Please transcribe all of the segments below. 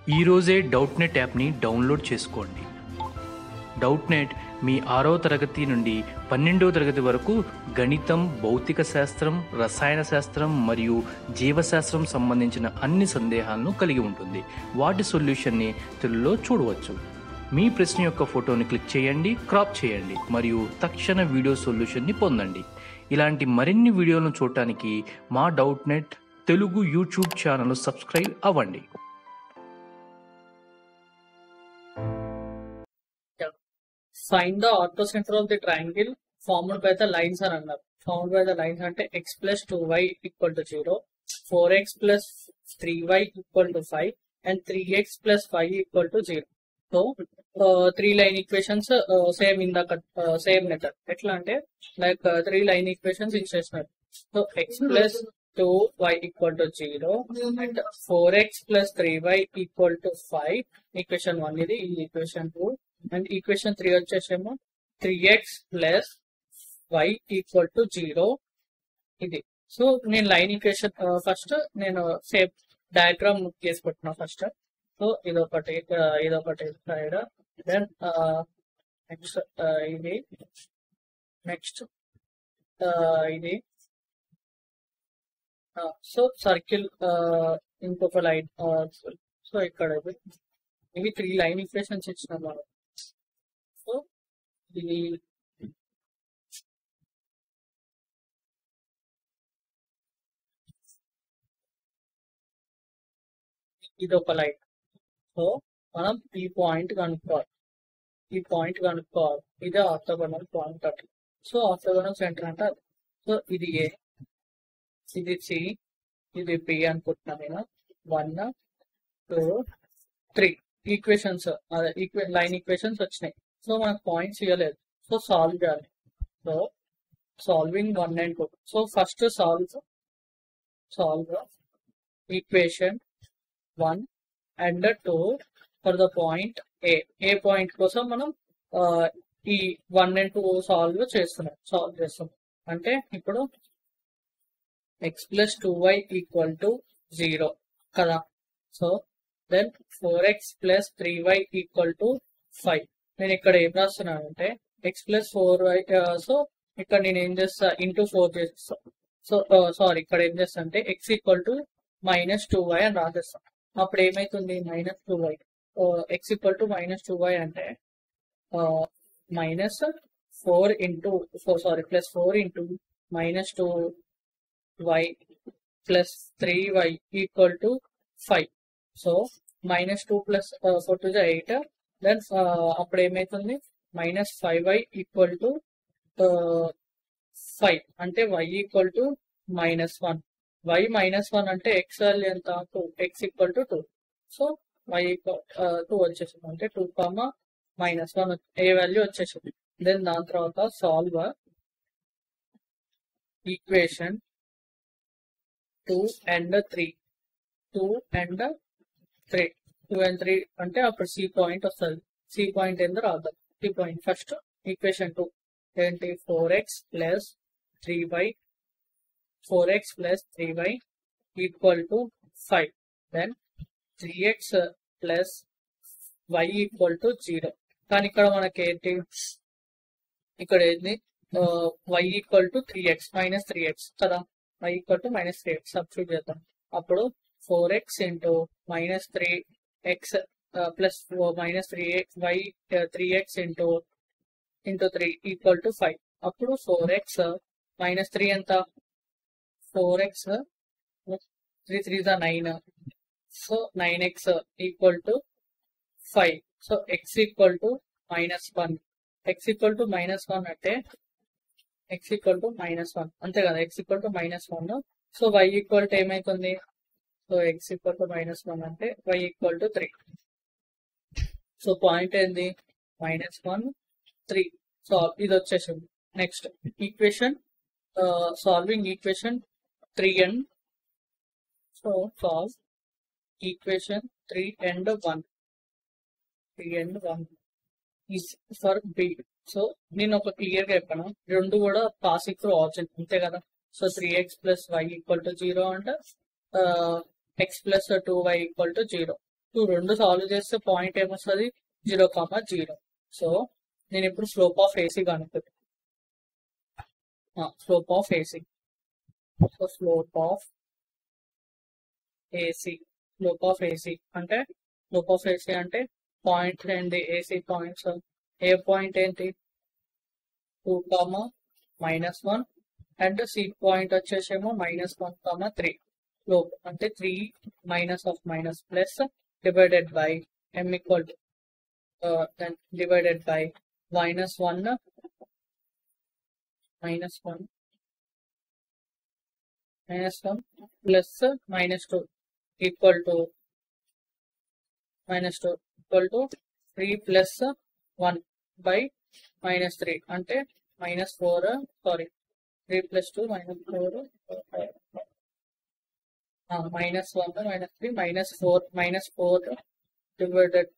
ఈరోజే డౌట్నెట్ యాప్ని డౌన్లోడ్ చేసుకోండి. డౌట్నెట్ మీ 6వ తరగతి నుండి 12వ తరగతి వరకు గణితం, భౌతిక శాస్త్రం, రసాయన శాస్త్రం మరియు జీవశాస్త్రం సంబంధించిన అన్ని సందేహాలను కలిగి ఉంటుంది. వాటి సొల్యూషన్ని తెలుగులో చూడవచ్చు. మీ ప్రశ్న యొక్క ఫోటోని క్లిక్ చేయండి, క్రాప్ చేయండి మరియు తక్షణ వీడియో సొల్యూషన్ని పొందండి. ఇలాంటి మరిన్ని వీడియోలను చూడటానికి మా Doubtnut Telugu YouTube channel subscribe అవ్వండి. Find the orthocenter of the triangle formed by the lines అని అన్నారు. Formed by the lines అంటే x plus 2y equal to 0, 4x plus 3y equal to 5 and 3x plus 5 equal to 0. So, 3 line equations same in the same method. ఎట్లా అంటే like 3 line equations ఇచ్చేసినారు. So, x plus 2y equal to 0 and 4x plus 3y equal to 5. Equation 1 ఇది, equation 2. And equation 3 వచ్చేసేమో 3x plus y equal to 0 ఇది. So నేను line equation first నేను same diagram చేసుకుంటున్నా ఫస్ట్. So ఇదొకటి side, then next ఇది, next ఇది. సో సర్కిల్ ఇంకొక లైన్. సో ఇక్కడ ఇవి 3 లైన్ ఈక్వేషన్స్ ఇచ్చినాం మనం. సో ఇది ఒక లైన్. సో మనం ఈ పాయింట్ కనుక్కోవాలి, ఇదే ఆర్థోగోనల్ పాయింట్ అట్లా. సో ఆర్థోగోనల్ సెంటర్ అంటే అది. సో ఇది ఏ, ఇది సి, ఇది బి అనుకుంటున్నాను నేను. 1 2 3 ఈక్వేషన్స్, లైన్ ఈక్వేషన్స్ వచ్చినాయి. సో మనకు పాయింట్స్ ఇవ్వలేదు. సో సాల్వ్ చేయాలి. So solving 1 and 2. So first solve equation 1 and 2 for the point A. A point కోసం మనం ఈ 1 and 2 సాల్వ్ చేస్తున్నాం. అంటే ఇప్పుడు x plus 2y equal to 0 కదా. So then 4x plus 3y equal to 5. నేను ఇక్కడ ఏం రాస్తున్నాను అంటే x plus 4y. సో ఇక్కడ నేను ఏం చేస్తా, ఇంటూ 4 చేస్తా. సో సారీ, ఇక్కడ ఏం చేస్తా అంటే x ఈక్వల్ టు -2y అని రాసేస్తాం. అప్పుడు ఏమైతుంది, -2y. x equal to -2y అంటే -4 into plus 4 into -2y plus 3y equal to 5. So -2 plus 4 to the 8. Then అప్పుడు ఏమైతుంది, -5y ఈక్వల్ టు 5 అంటే y ఈక్వల్ టు -1. y -1 అంటే x వాల్యూ ఎంత, 2. x equal to 2. So y equal 2 వచ్చేసింది. అంటే 2, -1 ఏ value వచ్చేసింది. Then దాని తర్వాత సాల్వ్ ఈక్వేషన్ 2 and 3. 2 and 3 అంటే అప్పుడు సి పాయింట్ వస్తుంది. సి పాయింట్ ఏందో రాద్దాం. సి పాయింట్ ఫస్ట్ ఈక్వేషన్ 2 ఏంటి, 4x plus 3y equal to 5. Then 3x plus y equal to 0. కానీ ఇక్కడ మనకి ఏంటి, ఇక్కడ ఏంటి, y equal to 3x -3x కదా. y equal to -3x substitute చేద్దాం. అప్పుడు 4x into -3x plus -3y 3x into 3 equal to 5. అప్పుడు 4x -3 ఎంత, 4x 3 3 9. So 9x equal to 5. So x equal to -1. x equal to -1 అంటే x equal to -1 అంతే కదా. x equal to -1. So y equal to ఏమైతుంది, so x equal to -1 అంటే y equal to 3. So point ఏంది, -1 3. So ఇది వచ్చేసింది. Next equation, solving equation 3 and. So solve equation 3 and 1 is for B. So నేను ఒక clear గా చెప్పాను, రెండు కూడా పాసింగ్ త్రూ ఆప్షన్ అంతే కదా. So 3x plus y equal to 0 and x plus 2y equal to 0. రెండు సాల్వ్ చేస్తే పాయింట్ ఏమొస్తుంది 0,0. సో నేను ఇప్పుడు స్లోప్ ఆఫ్ ఏసీ కనుక్కుంటా. Slope of AC. So slope of AC అంటే పాయింట్ ఏంటి ఏసీ పాయింట్స్. ఏ పాయింట్ ఏంటి 2, -1 అండ్ సి పాయింట్ వచ్చేసేమో -1, 3. స్లోప్ అంటే 3 minus of minus plus divided by m equal to divided by -1 plus -2 equal to 3 plus 1 by -3 అంటే -4 sorry 3 plus 2 -4 -1 -3 -4 divided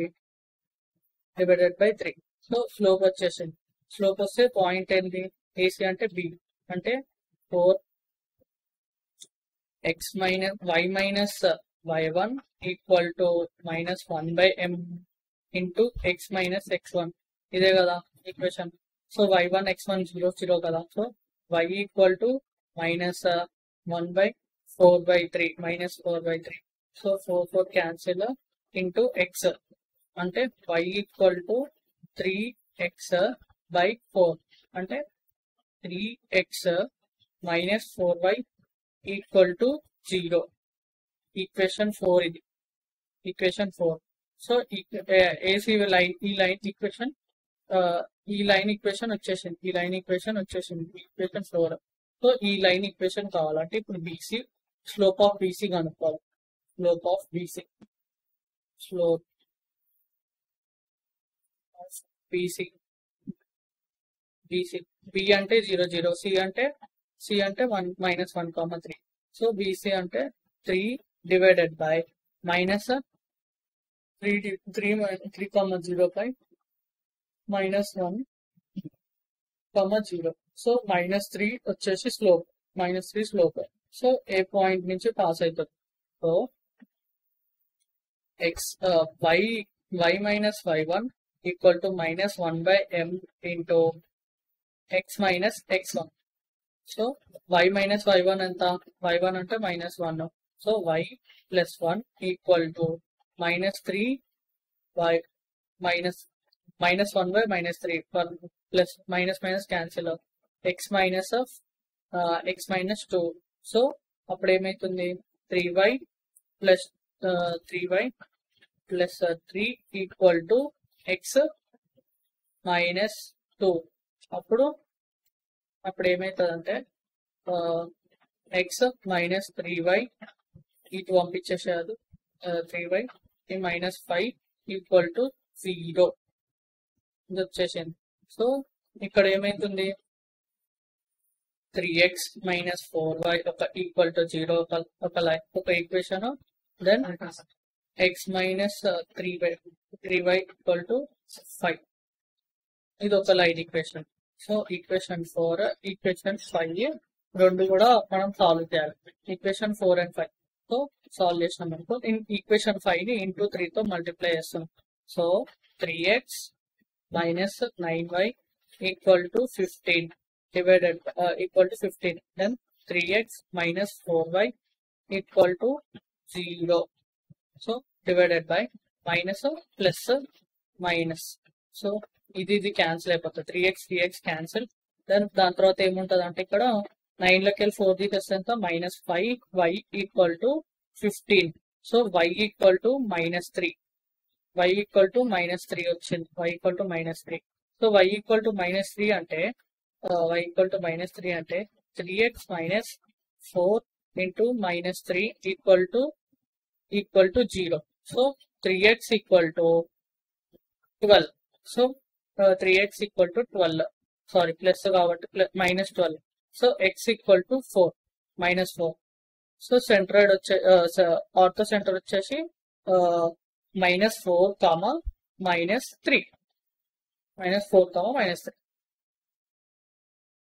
by 3. So slope వచ్చేసింది. Slope వస్తే point ఏంటి AC అంటే B అంటే 4x y minus y1 equal to -1/m into x minus x1. ఇదే కదా equation. So y1 x1 0 కదా. So y equal to -1/4/3 so 4 cancel into x అంటే y equal to 3x/4 అంటే 3x minus 4y equal to 0. Equation 4 ఇది. Equation 4. So AC line ఈ line equation వచ్చేసింది. Equation 4. So ఈ line equation కావాలంటే ఇప్పుడు BC slope of BC కనుక్కోవాలి. Slope of BC B అంటే 0 0 సి అంటే 1 -1, 3. సో బీసీ అంటే 3 డివైడెడ్ బై -3 0 బై -1, 0. సో -3 వచ్చేసి slope. -3 slope. So A point నుంచి పాస్ అవుతుంది. So y minus y1 equal to -1/m into x minus x1. So y minus y1 ఎంత y1 అంటే -1. So y plus 1 equal to -3 y -1/-3 plus minus cancel x minus 2. So అప్పుడు ఏమైతుంది 3y plus 3 equal to x minus 2. అప్పుడు ఏమవుతుంది అంటే x minus 3y ఇటు పంపించేసేది 3y -5 equal to 0 ఇది వచ్చేసింది. సో ఇక్కడ ఏమైతుంది 3x minus 4y equal to 0 ఒక equation. Then x minus 3y equal to 5 ఇది ఒక line equation. So equation 4 equation 5 రెండు కూడా మనం సాల్వ్ చేయాలి. ఈక్వేషన్ 4 and 5 సో సాల్వ్ చేసినాం అనుకో ఈక్వేషన్ 5 ని ఇంటూ 3 తో మల్టిప్లై చేస్తున్నాం. So 3x minus 9y equal to 15 divided equal to 15. Then 3x minus 4y equal to 0. So divided by minus plus minus. So ఇది క్యాన్సిల్ అయిపోతుంది. 3x cancel. Then దాని తర్వాత ఏముంటది అంటే ఇక్కడ 9 లోకి వెళ్ళి 4 తీసేస్తే ఎంత -5y equal to 15. So y equal to -3 వచ్చింది. y equal to -3. So y equal to -3 అంటే 3x minus 4 into -3 equal to 0. So 3x equal to 12. So 3x equal to 12 sorry plus కాబట్టి -12. So x equal to 4 -4. So centroid orthocentre వచ్చేసి -4, -3